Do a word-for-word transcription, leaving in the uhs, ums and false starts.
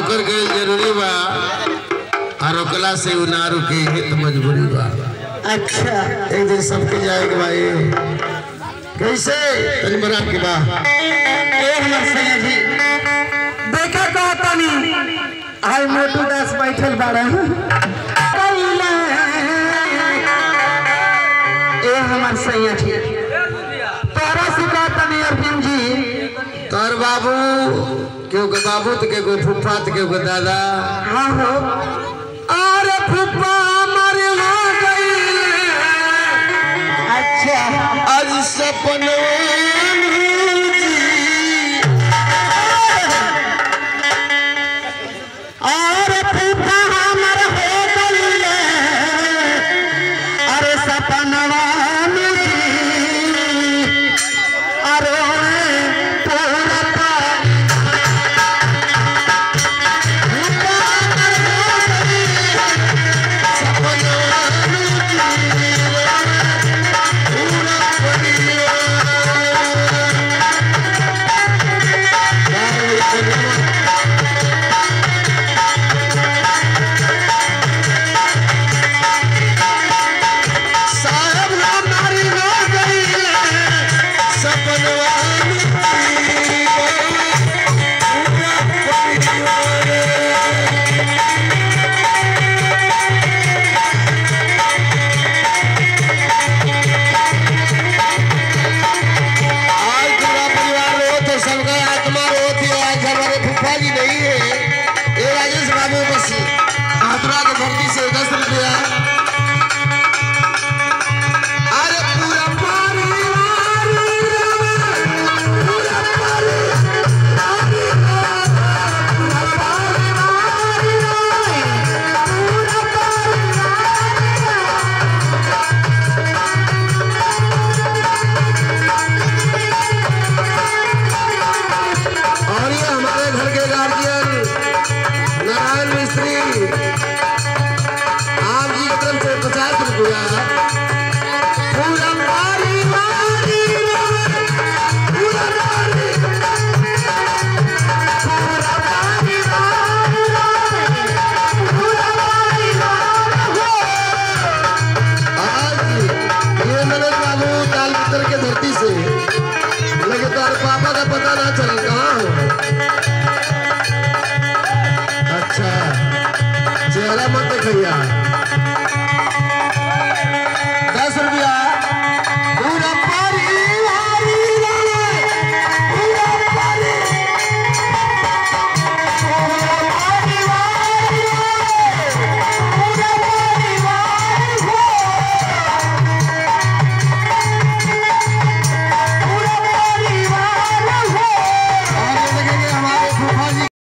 होकर के जरूरी बा और रोकला से ना रुके तो मजबूरी बा। अच्छा एक दिन सबके जाएगा भाई कैसे तनी बना के बा ए हमर सैया जी देखा कहता नहीं आई मोटू दास बैठल बाड़ा ए हमर सैया जी तोरा से कहता नहीं अरविंद जी तोर बाबू क्यों के बाबू तो के कोई फुफा तो के कोई दादा हाँ हो अरे फुफा मर हो गई। अच्छा आज सपनों पापा का पता ना चल कहाँ हो। अच्छा चेहरा मत देखिए।